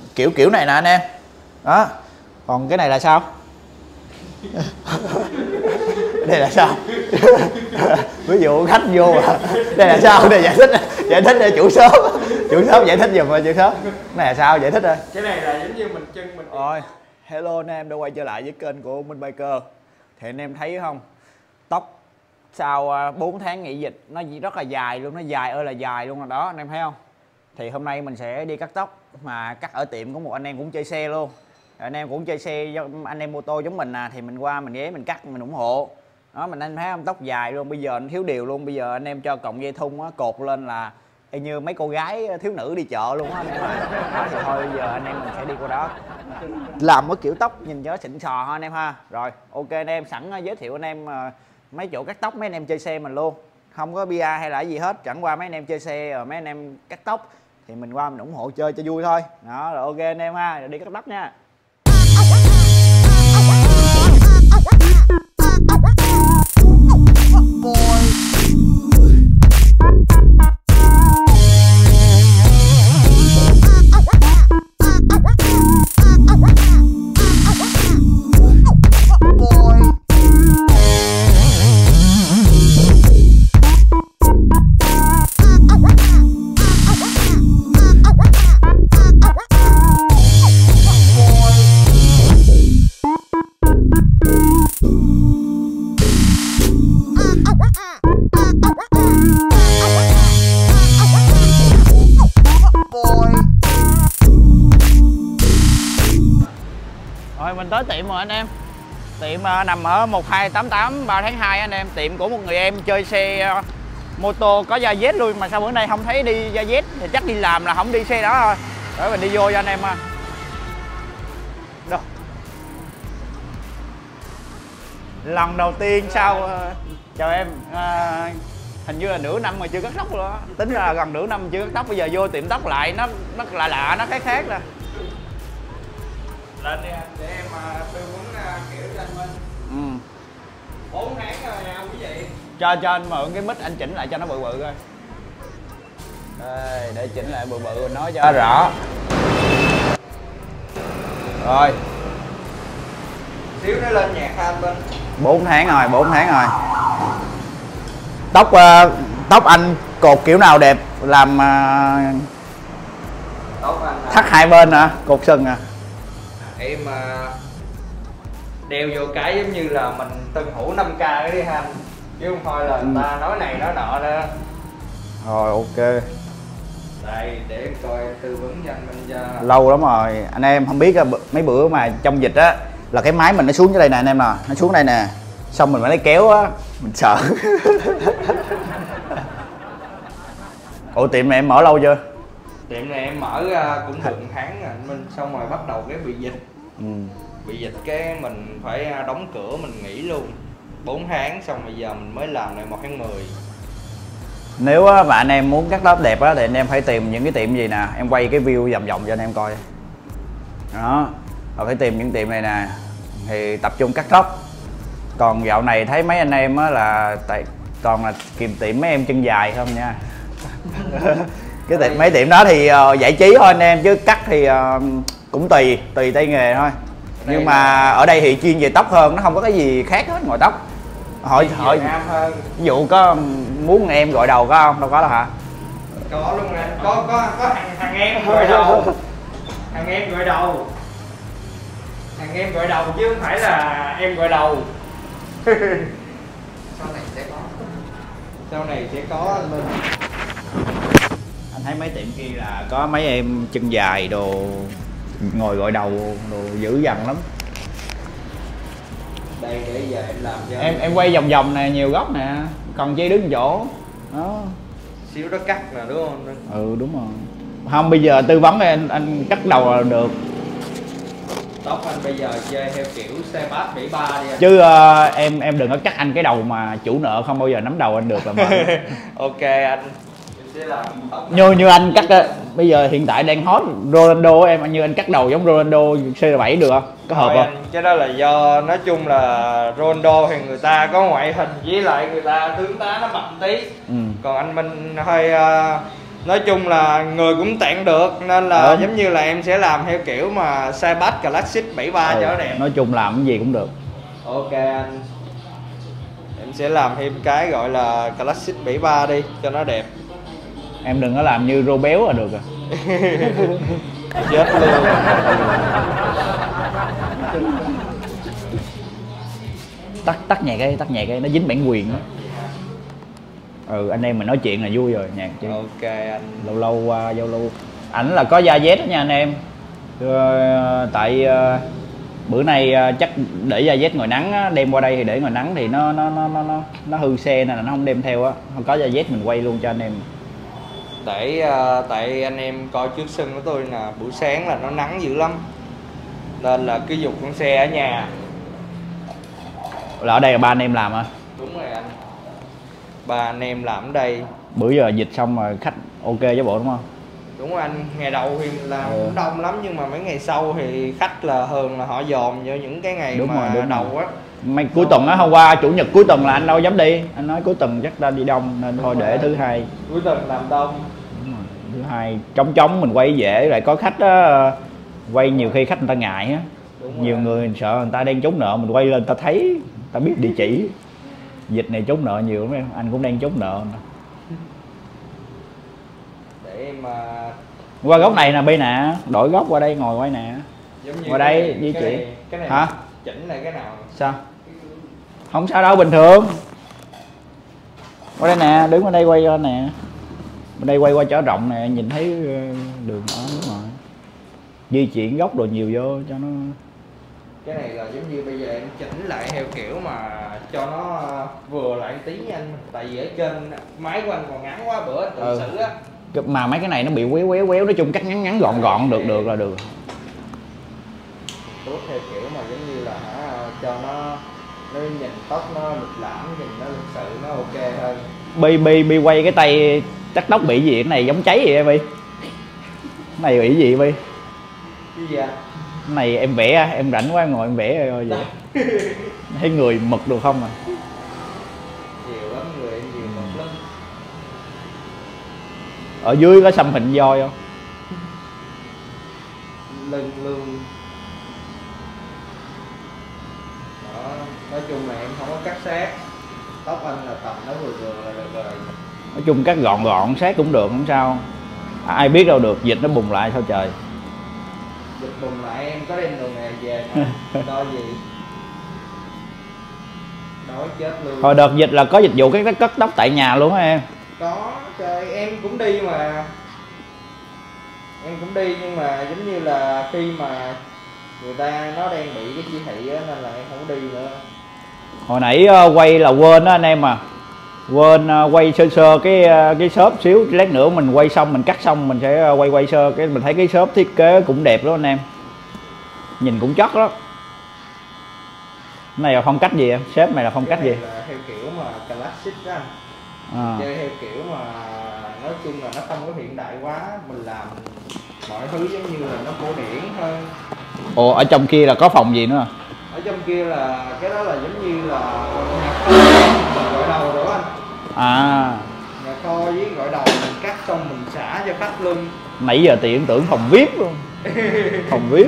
kiểu này nè anh em. Đó. Còn cái này là sao? Đây là sao? Ví dụ khách vô mà. Đây là sao? Đây giải thích để chủ shop giải thích giùm rồi chủ shop. Cái này là sao? Giải thích rồi. Cái này là giống như mình chân mình. Rồi, hello anh em đã quay trở lại với kênh của Minh Biker. Thì anh em thấy không? Tóc sau 4 tháng nghỉ dịch nó rất là dài luôn, nó dài ơi là dài luôn rồi đó, anh em thấy không? Thì hôm nay mình sẽ đi cắt tóc, mà cắt ở tiệm của một anh em cũng chơi xe luôn. Anh em cũng chơi xe, anh em mô tô giống mình thì mình qua mình ghé mình cắt mình ủng hộ. Đó, mình anh thấy không, tóc dài luôn, bây giờ anh thiếu điều luôn, bây giờ anh em cho cọng dây thun á, cột lên là y như mấy cô gái thiếu nữ đi chợ luôn á anh em. Đó, thì thôi bây giờ anh em mình sẽ đi qua đó làm cái kiểu tóc nhìn cho nó xịn sò ha anh em ha. Rồi ok anh em, sẵn giới thiệu anh em mấy chỗ cắt tóc mấy anh em chơi xe mình luôn, không có bia hay là gì hết, chẳng qua mấy anh em chơi xe rồi mấy anh em cắt tóc thì mình qua mình ủng hộ chơi cho vui thôi. Đó rồi ok anh em ha, rồi đi cắt tóc nha. Rồi mình tới tiệm rồi anh em. Tiệm nằm ở 1288 3 tháng 2 anh em. Tiệm của một người em chơi xe mô tô có da Z luôn, mà sao bữa nay không thấy đi da Z thì chắc đi làm là không đi xe đó thôi. Rồi mình đi vô cho anh em ha. Đâu. Lần đầu tiên sau chào em, hình như là nửa năm mà chưa cắt tóc rồi đó. Tính là gần nửa năm chưa cắt tóc, bây giờ vô tiệm tóc lại nó lạ, nó khác nè. Lên đi anh, để em tư vấn kiểu cho anh Minh. 4 tháng rồi nha quý vị. Cho anh mượn cái mic anh chỉnh lại cho nó bự bự coi. Đây, để chỉnh lại bự bự nói cho rõ. Rồi. Xíu nó lên nhạc ha anh Minh. 4 tháng rồi, 4 tháng rồi. Tóc anh cột kiểu nào đẹp, làm Tóc anh thắt hai bên hả? Cột sừng à? Em đeo vô cái giống như là mình tân hữu 5k cái đi ha anh, chứ không thôi là người ta nói này nói nọ đó. Rồi ok. Đây để em coi tư vấn cho anh Minh cho. Lâu lắm rồi anh em không biết, mấy bữa mà trong dịch á là cái máy mình nó xuống dưới đây nè anh em nè, nó xuống đây nè, xong mình phải lấy kéo á, mình sợ. Ủa tiệm này em mở lâu chưa? Tiệm này em mở cũng được 1 tháng rồi anh Minh, xong rồi bắt đầu cái bị dịch. Bị dịch cái mình phải đóng cửa mình nghỉ luôn 4 tháng, xong bây giờ mình mới làm lại 1 tháng 10. Nếu mà anh em muốn cắt tóc đẹp á thì anh em phải tìm những cái tiệm gì nè, em quay cái view vòng vòng cho anh em coi đó. Rồi phải tìm những tiệm này nè thì tập trung cắt tóc. Còn dạo này thấy mấy anh em á là toàn là kìm tiệm mấy em chân dài không nha. Cái tiệm mấy tiệm đó thì giải trí thôi anh em, chứ cắt thì cũng tùy tay nghề thôi. Nhưng mà ở đây thì chuyên về tóc hơn, nó không có cái gì khác hết ngoài tóc. Hỏi ví dụ có muốn em gội đầu có không? Đâu có đâu hả? Có luôn anh, có thằng em gội đầu. Thằng em gội đầu. Thằng em gội đầu chứ không phải là em gội đầu. Sau này sẽ có. Sau này sẽ có anh Minh. Anh thấy mấy tiệm kia là có mấy em chân dài đồ ngồi gội đầu đồ dữ dằn lắm. Đây để giờ em làm cho em quay vòng vòng nè, nhiều góc nè, còn chi đứng chỗ đó. Xíu đó cắt nè đúng không? Ừ đúng rồi. Không bây giờ tư vấn anh cắt đầu là được. Tóc anh bây giờ chơi theo kiểu xe bát đỉ ba đi anh. Chứ em đừng có cắt anh cái đầu mà chủ nợ không bao giờ nắm đầu anh được là mà. Ok anh. Như anh cắt bây giờ hiện tại đang hot Ronaldo em, như anh cắt đầu giống Ronaldo C7 được không? Có hợp không? Cái đó là do nói chung là Ronaldo thì người ta có ngoại hình với lại người ta tướng tá nó mập tí. Còn anh Minh hơi nói chung là người cũng tẹn được, nên là giống như là em sẽ làm theo kiểu mà size batch Classic 73 cho nó đẹp. Nói chung làm cái gì cũng được. Ok anh, em sẽ làm thêm cái gọi là Classic 73 đi cho nó đẹp. Em đừng có làm như rô béo là được rồi. Chết luôn. Tắt nhạc cái nó dính bản quyền đó. Anh em mình nói chuyện là vui rồi, nhạc chứ. Ok anh. Lâu lâu qua giao lưu. Ảnh là có da dét đó nha anh em. Tại bữa nay chắc để da dét ngoài nắng á, đem qua đây thì để ngoài nắng thì nó hư xe nên là nó không đem theo á. Không có da dét mình quay luôn cho anh em. Tại anh em coi trước sân của tôi nè, buổi sáng là nó nắng dữ lắm, nên là cứ giục con xe ở nhà. Là ở đây là ba anh em làm hả? Đúng rồi anh, ba anh em làm ở đây. Bữa giờ dịch xong rồi khách ok với bộ đúng không? Đúng rồi anh, ngày đầu thì làm cũng đông lắm, nhưng mà mấy ngày sau thì khách là thường là họ dòm vô những cái ngày đúng mà rồi, đầu á. Mấy cuối tuần á, hôm qua chủ nhật cuối tuần là anh đâu dám đi, anh nói cuối tuần chắc ta đi đông nên đúng thôi để thứ hai. Cuối tuần làm đông. Đúng rồi. Thứ hai trống mình quay dễ, lại có khách á, quay nhiều khi khách người ta ngại á. Nhiều người sợ người ta đang trốn nợ, mình quay lên ta thấy, ta biết địa chỉ. Dịch này trốn nợ nhiều lắm em, anh cũng đang trốn nợ. Để em qua góc này nè, Bi nè, đổi góc qua đây ngồi quay nè. Qua đây di chuyển. Cái này hả? Chỉnh lại cái nào? Sao? Không sao đâu, bình thường. Qua đây nè, đứng ở đây quay ra nè. Bên đây quay qua chỗ rộng nè, nhìn thấy đường đó, đúng rồi. Di chuyển góc đồ nhiều vô cho nó. Cái này là giống như bây giờ em chỉnh lại theo kiểu mà cho nó vừa lại tí nha anh. Tại vì ở trên máy của anh còn ngắn quá, bữa tự xử á. Mà mấy cái này nó bị quéo, nói chung cắt ngắn gọn được là được. Tốt theo kiểu mà giống như là cho nó nhìn tóc nó lịch lãm, nhìn nó lịch sự, nó ok hơn. Bi quay cái tay cắt tóc bị gì, cái này giống cháy vậy Bi? Cái này bị gì Bi? Cái gì anh? Cái này em vẽ, em rảnh quá em ngồi em vẽ rồi vậy. Thấy người mực được không à? Nhiều lắm, người em nhiều mực lắm. Ở dưới có xăm hình voi không? Lưng luôn. Đó, nói chung là em không có cắt sát. Tóc anh là tầm nó vừa là được rồi. Nói chung cắt gọn sát cũng được, không sao. Ai biết đâu được, dịch nó bùng lại sao trời. Dịch bùng lại em có đem đồ nghề về mà. Coi gì. Đói chết luôn. Hồi đợt dịch là có dịch vụ cắt tóc tại nhà luôn á em. Có, trời em cũng đi mà. Em cũng đi, nhưng mà giống như là khi mà người ta nó đang bị cái chỉ thị á, nên là em không có đi nữa. Hồi nãy quay là quên đó anh em à. Quên quay sơ cái shop xíu, lát nữa mình quay xong, mình cắt xong mình sẽ quay sơ cái mình thấy cái shop thiết kế cũng đẹp đó anh em. Nhìn cũng chất đó. Cái này là phong cách gì em? Shop này là phong cách gì? Là theo kiểu mà classic đó anh. Chơi theo kiểu mà nói chung là nó không có hiện đại quá, mình làm mọi thứ giống như là nó cổ điển hơn. Ồ, ở trong kia là có phòng gì nữa? Ở trong kia là cái đó là giống như là gọi đầu rồi anh. Nhà kho với gọi đầu mình cắt xong mình xả cho khách luôn. Nãy giờ tiện tưởng phòng VIP luôn. Phòng VIP.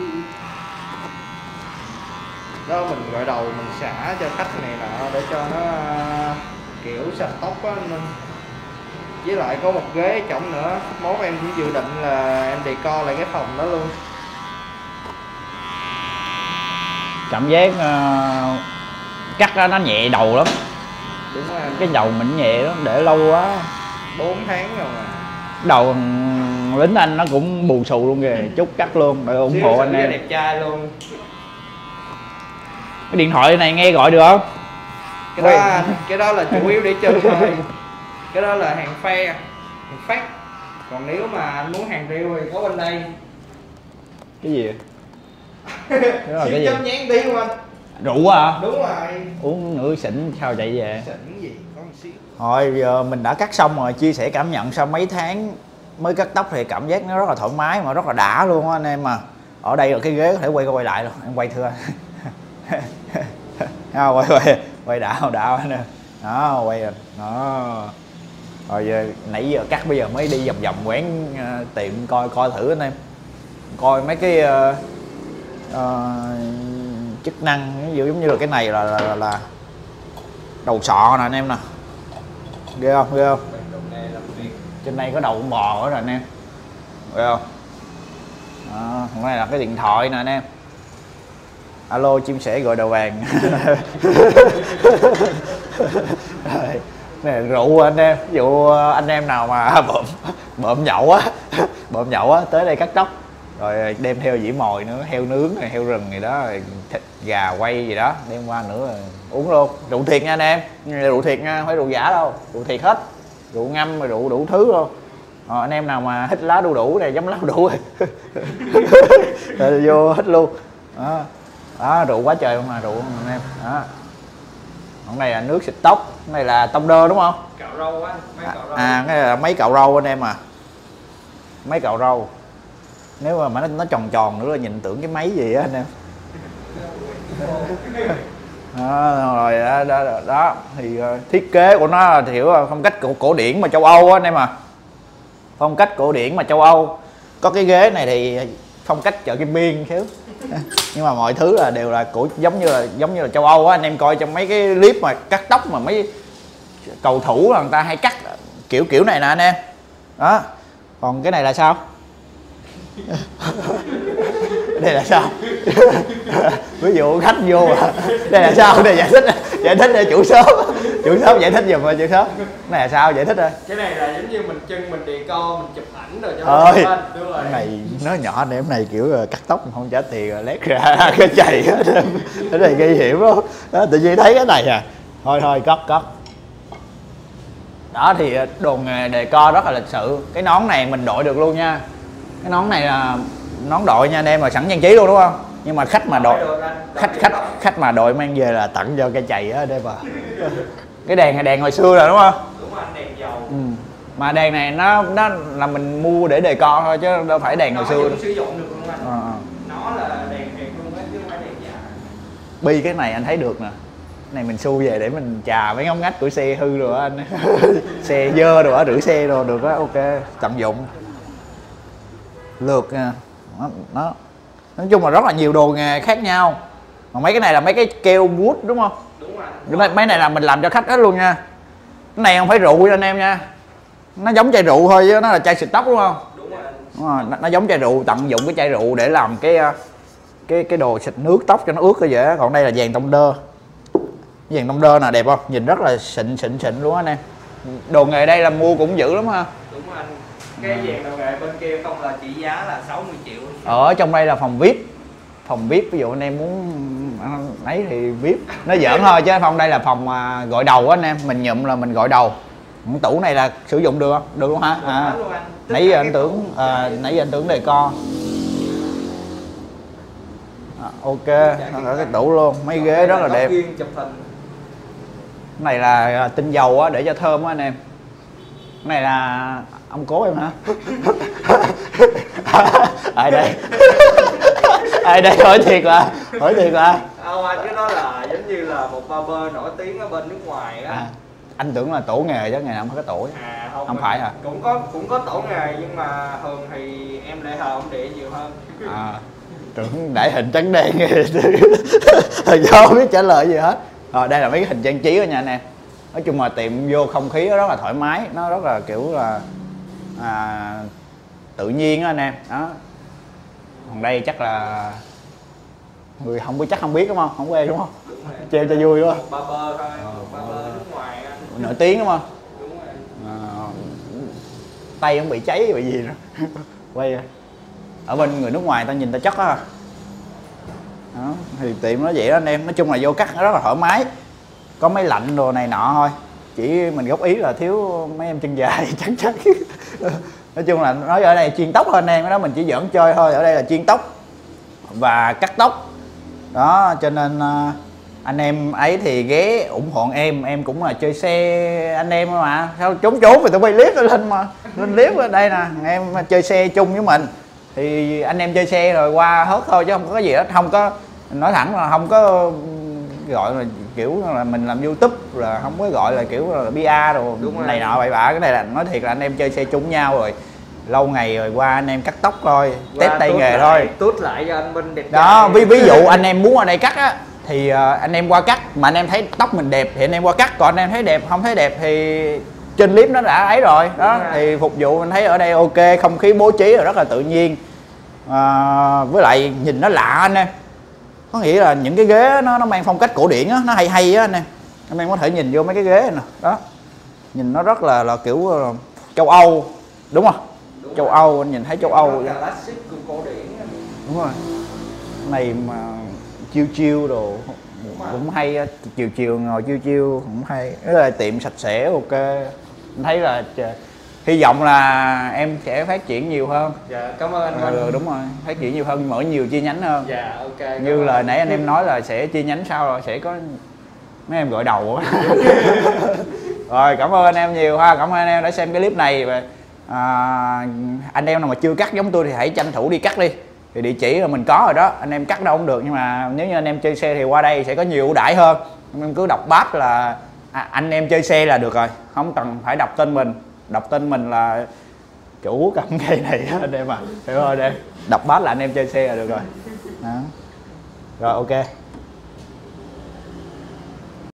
Đó, mình gọi đầu mình xả cho khách này nọ để cho nó kiểu sạch tóc á. Với lại có một ghế trống nữa, mốt em cũng dự định là em decor lại cái phòng đó luôn. Cảm giác cắt nó nhẹ đầu lắm. Đúng rồi. Cái đầu mình nhẹ lắm, để lâu quá 4 tháng rồi mà. Đầu lính anh nó cũng bù xù luôn kìa. Chút cắt luôn để ủng hộ anh em. Đẹp trai luôn. Cái điện thoại này nghe gọi được không? Cái đó là chủ yếu để chơi thôi. Cái đó là hàng phe, hàng phát. Còn nếu mà anh muốn hàng riêu thì có bên đây. Cái gì? Cái đó là cái gì? Chấm nhán tí của anh. Rượu à? Đúng rồi. Uống nửa xỉn sao chạy về? Xỉn gì? Có một xíu. Rồi giờ mình đã cắt xong rồi, chia sẻ cảm nhận sau mấy tháng mới cắt tóc thì cảm giác nó rất là thoải mái mà rất là đã luôn á anh em. Mà ở đây là cái ghế có thể quay lại luôn, em quay thưa quay đã anh em. Đó, quay rồi đó. Rồi nãy giờ cắt, bây giờ mới đi vòng vòng quán tiệm coi coi thử anh em, coi mấy cái chức năng, ví dụ giống như là cái này là đầu sọ nè anh em nè, ghê không, ghê không? Trên đây có đầu con bò nữa nè anh em, ghê không? Còn đây là cái điện thoại nè anh em, alo chim sẻ gọi đầu vàng. Này rượu anh em, ví dụ anh em nào mà bợm nhậu á, bợm nhậu á tới đây cắt tóc, rồi đem theo dĩ mồi nữa, heo nướng này, heo rừng gì đó, rồi thịt gà quay gì đó đem qua nữa rồi uống luôn. Rượu thiệt nha anh em, rượu thiệt nha, không phải rượu giả đâu, rượu thiệt hết, rượu ngâm, rượu đủ thứ luôn. Anh em nào mà hít lá đu đủ này, giống lá đu đủ rồi vô hít luôn đó, rượu quá trời không mà rượu anh em đó. Còn này là nước xịt tóc, cái này là tông đơ đúng không? Cạo râu á, mấy cạo râu. Cái này là mấy cạo râu anh em à, mấy cạo râu. Nếu mà nó tròn tròn nữa là nhìn tưởng cái máy gì á anh em. Rồi đó thì thiết kế của nó là hiểu phong cách cổ điển mà châu Âu á anh em à, phong cách cổ điển mà châu Âu. Có cái ghế này thì phong cách chợ Kim Biên xíu, nhưng mà mọi thứ là đều là giống như là châu Âu á anh em. Coi trong mấy cái clip mà cắt tóc mà mấy cầu thủ là người ta hay cắt kiểu này nè anh em đó. Còn cái này là sao? Đây là sao? Ví dụ khách vô mà đây là sao? Đây giải thích để chủ shop giải thích giùm, chủ shop cái này là sao, giải thích ơi. Cái này là giống như mình chân mình decor, mình chụp ảnh rồi cho nó lên. Đúng rồi. Cái này nó nhỏ anh em, này kiểu cắt tóc không trả tiền rồi lét ra cái chày hết. Cái này nguy hiểm lắm đó, tự nhiên thấy cái này à, thôi cất đó. Thì đồ nghề decor rất là lịch sự. Cái nón này mình đội được luôn nha, cái nón này là nón đội nha anh em, mà sẵn trang trí luôn đúng không? Nhưng mà khách mà đội khách mà đội mang về là tặng cho cây chày á đây mà. Cái đèn này đèn hồi xưa rồi đúng không? Đúng rồi, đèn dầu. Mà đèn này nó là mình mua để decor thôi chứ đâu phải đèn hồi xưa. Nó sử dụng được luôn anh. Nó là đèn thiệt luôn á chứ không phải đèn giả. Bi cái này anh thấy được nè. Cái này mình xu về để mình chà mấy ngóc ngách của xe hư rồi anh. Xe dơ rồi á, rửa xe rồi được á, ok, tận dụng. Lượt nha. Nó nói chung là rất là nhiều đồ nghề khác nhau. Còn mấy cái này là mấy cái keo wood đúng không? Đúng rồi. Mấy này là mình làm cho khách hết luôn nha. Cái này không phải rượu nha anh em nha, nó giống chai rượu thôi chứ nó là chai xịt tóc đúng không? Đúng rồi. Nó giống chai rượu, tận dụng cái chai rượu để làm cái đồ xịt nước tóc cho nó ướt cái dễ. Còn đây là vàng tông đơ, vàng tông đơ nè, đẹp không? Nhìn rất là xịn luôn anh em. Đồ nghề đây là mua cũng dữ lắm ha. Đúng anh. Cái vàng đồ nghề bên kia không là chỉ giá là 60 triệu. Ở trong đây là phòng VIP, ví dụ anh em muốn ấy thì VIP, nó giỡn thôi chứ phòng đây là phòng gọi đầu á anh em, mình nhụm là mình gọi đầu. Cái tủ này là sử dụng được không? Được luôn hả? Nãy giờ anh tưởng decor. Ok, nó cái tủ luôn, mấy ghế rất là đẹp. Cái này là tinh dầu á để cho thơm á anh em. Cái này là ông cố em hả? Ai đây? Ai đây hỏi thiệt là Không anh, cái đó là giống như là một barber nổi tiếng ở bên nước ngoài á. Anh tưởng là tổ nghề chứ ngày nào không có tổ. Không phải hả? Cũng có tổ nghề nhưng mà thường thì em để hờ ông địa nhiều hơn. Tưởng đại hình trắng đen. Thời giờ không biết trả lời gì hết. Rồi đây là mấy cái hình trang trí đó nha anh em. Nói chung là tiệm vô không khí rất là thoải mái, nó rất là kiểu là tự nhiên á anh em đó. Còn đây chắc là người không biết, chắc không biết đúng không? Không quen đúng không? Treo cho vui đúng không? Barber thôi, barber nước ngoài anh. Nổi tiếng đúng không? Đúng rồi. Tay không bị cháy bị gì nữa. Quay ở bên người nước ngoài ta nhìn ta chất á. Đó, thì tiệm nó vậy đó anh em. Nói chung là vô cắt rất là thoải mái, có máy lạnh đồ này nọ thôi, chỉ mình góp ý là thiếu mấy em chân dài trắng. Nói chung là nói ở đây chuyên tóc thôi anh em, cái đó mình chỉ giỡn chơi thôi. Ở đây là chuyên tóc và cắt tóc đó, cho nên anh em ấy thì ghé ủng hộ em cũng là chơi xe anh em mà, sao trốn thì tụi quay clip lên mà lên clip ở đây nè, em chơi xe chung với mình thì anh em chơi xe rồi qua hớt thôi chứ không có cái gì hết, không có nói thẳng là không có gọi là kiểu là mình làm YouTube là không có gọi là kiểu là PR đồ này nọ bậy bạ. Cái này là nói thiệt là anh em chơi xe chung nhau rồi lâu ngày rồi qua anh em cắt tóc thôi, test tay nghề thôi, tút lại cho anh Minh đẹp đó. Ví dụ anh em muốn ở đây cắt á thì anh em qua cắt, mà anh em thấy tóc mình đẹp thì anh em qua cắt, còn anh em thấy đẹp không thấy đẹp thì trên clip nó đã ấy rồi đó. Thì phục vụ mình thấy ở đây ok, không khí bố trí là rất là tự nhiên, với lại nhìn nó lạ anh em, có nghĩa là những cái ghế nó mang phong cách cổ điển á, nó hay hay á anh em có thể nhìn vô mấy cái ghế này nè đó, nhìn nó rất là kiểu châu Âu đúng không? Đúng châu rồi. Âu anh nhìn thấy châu Âu cổ điển. Đúng rồi, này mà chiêu chiêu đồ cũng hay, chiều ngồi chiêu cũng hay, rất là tiệm sạch sẽ ok. Anh thấy là hy vọng là em sẽ phát triển nhiều hơn. Dạ cảm ơn anh Minh. Đúng rồi, phát triển nhiều hơn, mở nhiều chi nhánh hơn. Dạ ok. Như là nãy anh em nói là sẽ chi nhánh sau rồi sẽ có mấy em gọi đầu. Rồi cảm ơn anh em nhiều ha, cảm ơn anh em đã xem cái clip này. Và anh em nào mà chưa cắt giống tôi thì hãy tranh thủ đi cắt đi, thì địa chỉ là mình có rồi đó, anh em cắt đâu cũng được, nhưng mà nếu như anh em chơi xe thì qua đây sẽ có nhiều ưu đãi hơn. Anh em cứ đọc badge là anh em chơi xe là được rồi, không cần phải đọc tên mình. Đọc tên mình là chủ cầm cây này anh em à, hiểu không anh em? Đọc badge là anh em chơi xe là được rồi đó. Rồi ok.